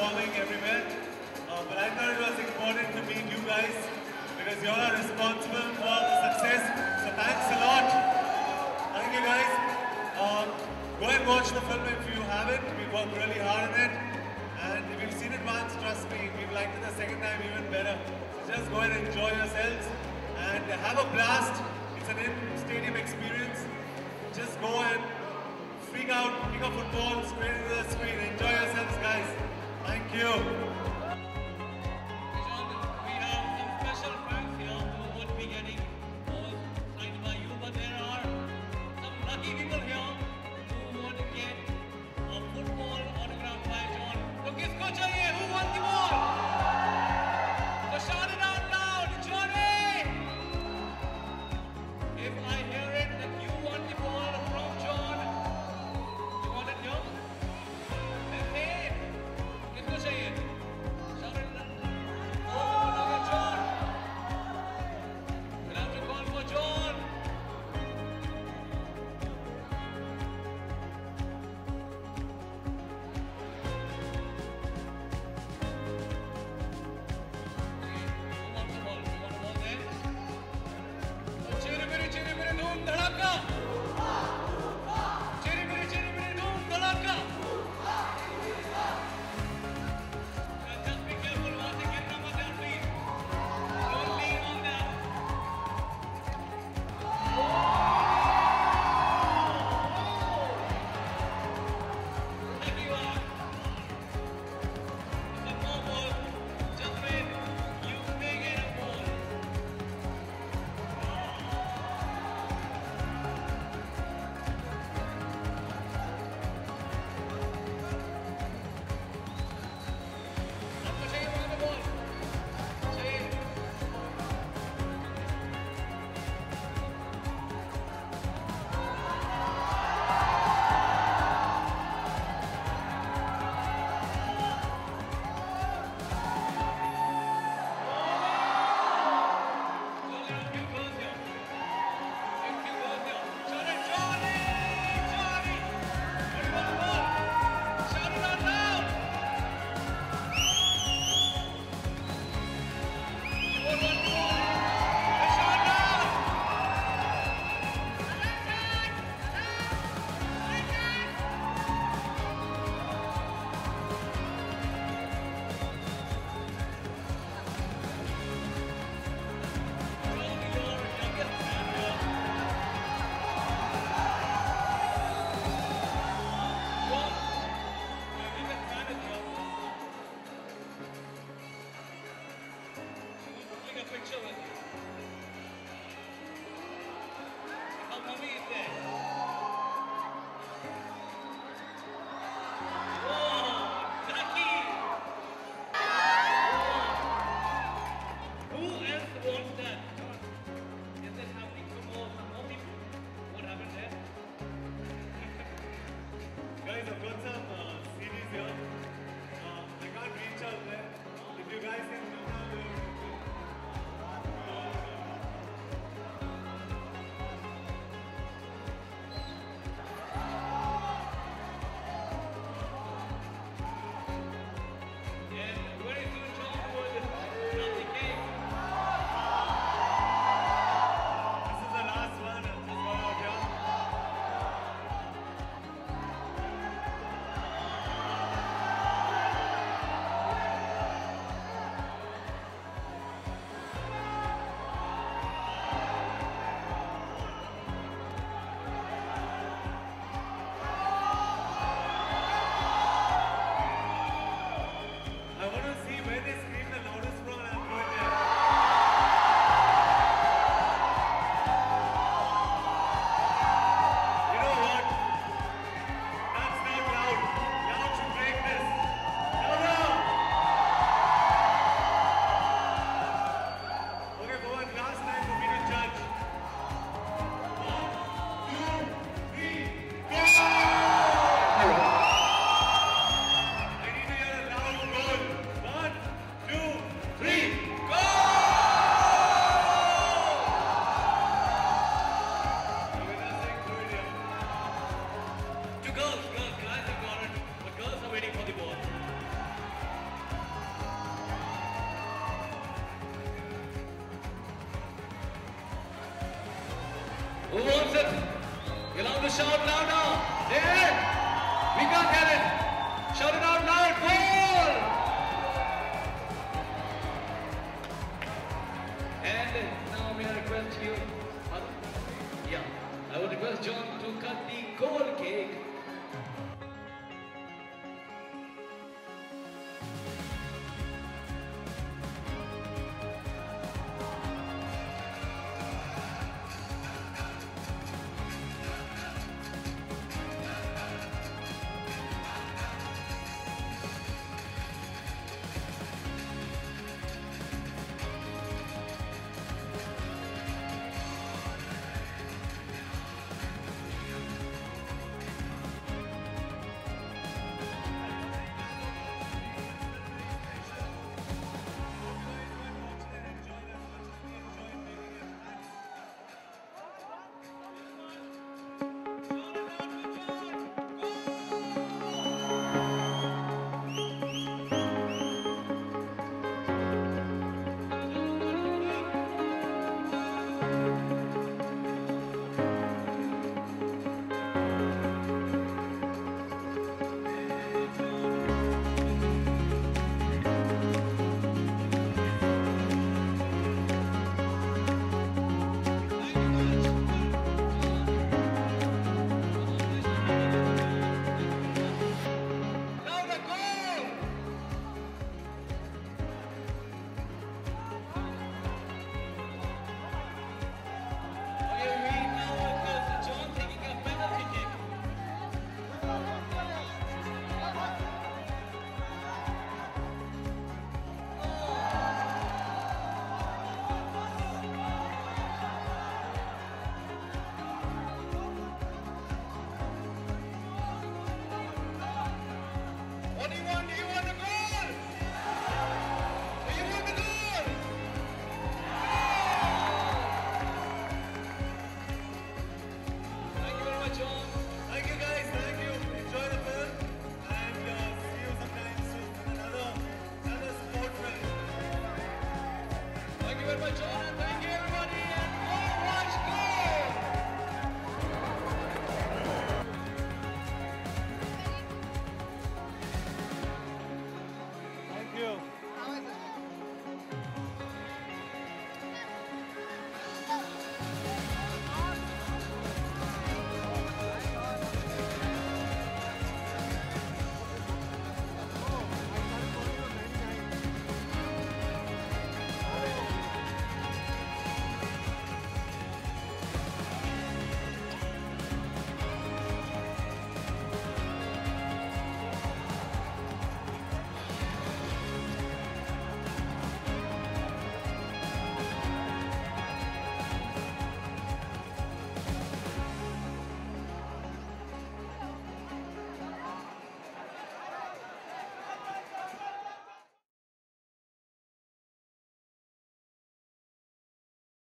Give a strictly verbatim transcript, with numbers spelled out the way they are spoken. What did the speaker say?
performing everywhere. Uh, but I thought it was important to meet you guys because you all are responsible for the success. So thanks a lot. Thank you guys. Uh, go and watch the film if you haven't. We worked really hard on it. And if you've seen it once, trust me, we've liked it the second time even better. So just go and enjoy yourselves and have a blast. It's an in-stadium experience. Just go and freak out, pick up football, straight into the screen. Enjoy yourselves, guys. Thank you. We have some special friends here who won't be getting all signed by you, but there are some lucky people here who want to get a football autograph by John. So kisko chahiye? Who wants the ball? So shout it out loud, Johnny! If I hear it that you want the ball from John, you want it here? Then say it. Kisko chahiye? Shout it out. Oh, look at John. We'll have to call for John. Guys, I've got some uh, C Ds here. Uh, I can't reach out there. If you guys can come down there. Yeah, very soon John will have the cake. want to shout louder? There! We can't hear it. Shout it out loud. Goal! And now may I request you, uh, yeah, I would request John to cut the goal cake